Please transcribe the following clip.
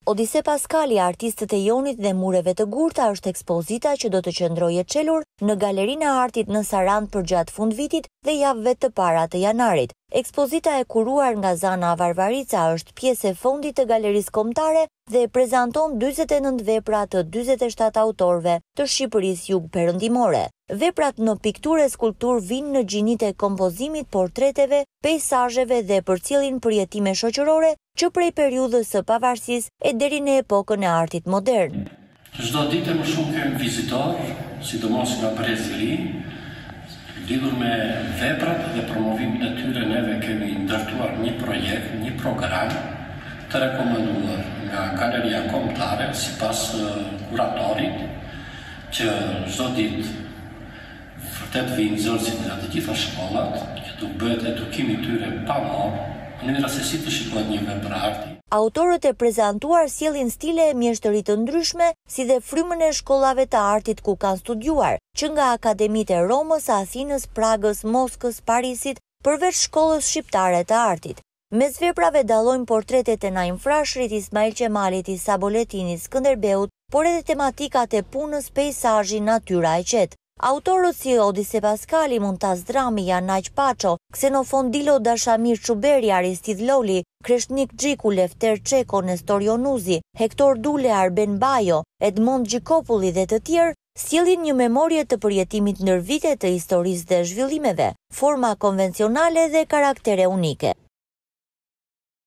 Odise Paskali, artistët e jonit dhe mureve të gurta është ekspozita që do të qëndrojë çelur në Galerinë e Artit në Sarandë përgjatë fundvitit dhe javëve të para të janarit. Ekspozita e kuruar nga Zana Varvarica është pjesë e fondit të Galerisë Kombëtare dhe prezanton 49 vepra të 47 autorëve të Shqipërisë jugperëndimore. Veprat në pikturë e skulptur vinë në gjinitë e kompozimit, portreteve, peizazheve dhe përcjellin përjetime shoqërore që prej periudhës së pavarësisë e deri në epokën e artit modern. Çdo ditë më shumë kemi vizitor, sidomos nga Brezili, lidhur me veprat dhe promovimin e tyre. Neve kemi ndërtuar një projekt, një program të rekomenduar nga Galeria Kombëtare sipas kuratorit, që çdo ditë vërtet vinë nxënësit nga të gjitha shkollat, që do bëhet edukimi i tyre pa morë, në rastësi të shikohet një vepër arti. Autorët e prezantuar sjellin stile e mjeshtëri të ndryshme, si dhe frymën e shkollave të artit ku kanë studiuar, që nga akademitë e Romës, Athinës, Pragës, Moskës, Parisit, përveç shkollës shqiptare të artit. Mes veprave dallojnë portretet e Naim Frashërit, Ismail Qemalit, Isa Boletinit, Skënderbeut, por edhe tematikat e punës, peizazhi, natyra e qetë. Autorët si Odise Paskali, Muntaz Drami, Janaq Paço, Ksenofon Dilo, Dashamir Çuberi, Aristid Loli, Kreshnik Xhiku, Lefter Çeko, Nestor Jonuzi, Hektor Dule, Arben Bajo, Edmond Gjikopulli dhe të tjerë, sjellin një memorie të përjetimit ndër vite të historisë dhe zhvillimeve, forma konvencionale dhe karaktere unike.